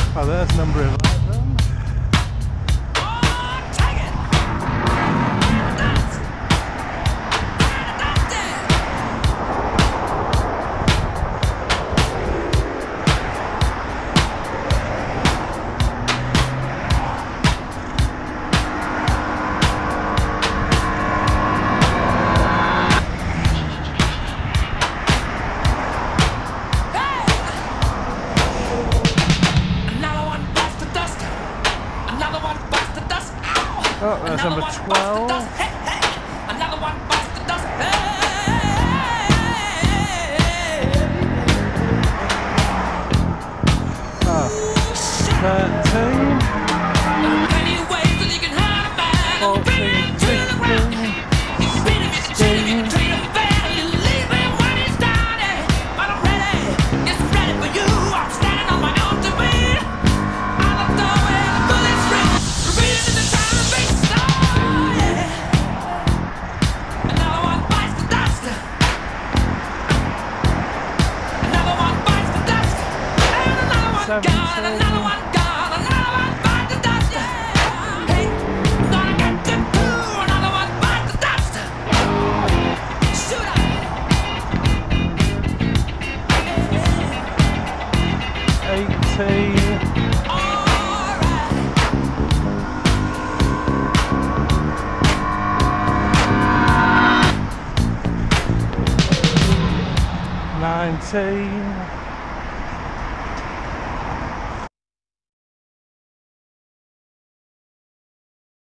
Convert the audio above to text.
Oh, there's number 11. Oh, there's number 12. Another one bites the dust. 13. 14, 15, 16. Another one gone, another one bites the dust. Hey, gonna get you too. Another one bites the dust. Shoot up. 18. All right. 19.